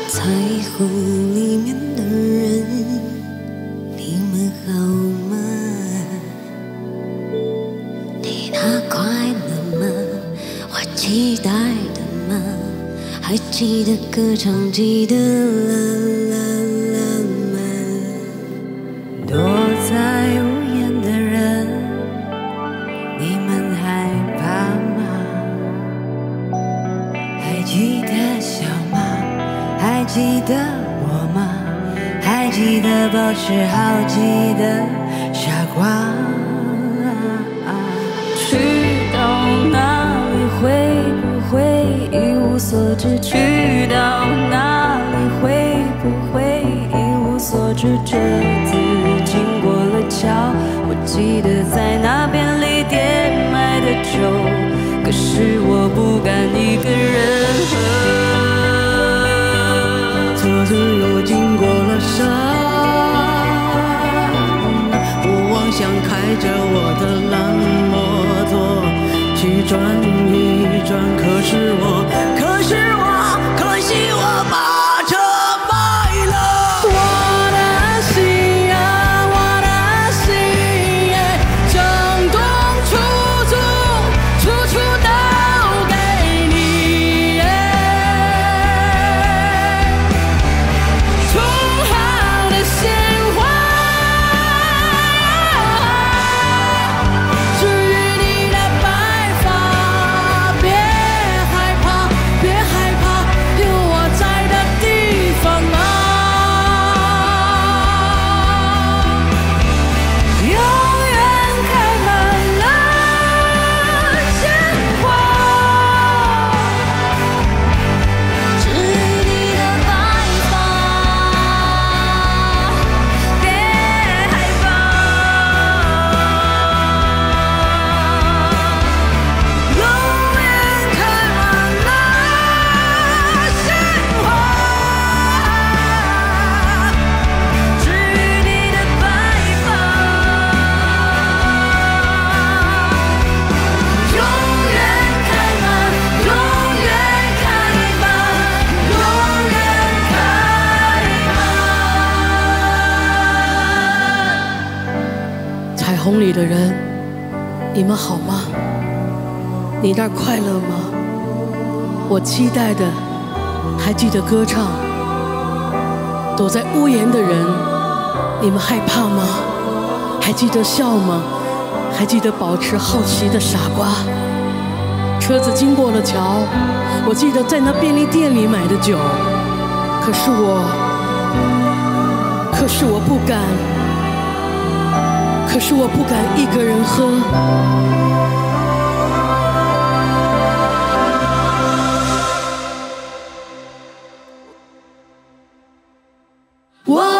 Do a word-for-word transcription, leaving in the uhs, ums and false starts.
彩虹里面的人，你们好吗？你那快乐吗？我期待的吗？还记得歌唱，记得啦啦啦吗？躲在屋檐的人，你们害怕吗？还记得笑吗？还记得我吗？还记得保持好奇的傻瓜？去到哪里会不会一无所知？去到哪里会不会一无所知？车子经过了桥，我记得在那便利店买的酒，可是我不敢一个人喝。车子又经过了山，我妄想开着我的兰摩托去转一转，可是我，可是我，可惜我把车卖了。我的心啊，我的心耶，整栋出租，处处都给你耶。充好的鲜花，至于你的白发，别害怕，别害怕，有我在的地方啊，永远开满了鲜花。至于你的白发，别害怕，永远开满了鲜花。至于你的白发，永远开满，永远开满，永远开满。 彩虹里的人，你们好吗？你那儿快乐吗？我期待的，还记得歌唱。躲在屋檐的人，你们害怕吗？还记得笑吗？还记得保持好奇的傻瓜？车子经过了桥，我记得在那便利店里买的酒，可是我，可是我不敢。可是我不敢一个人喝。我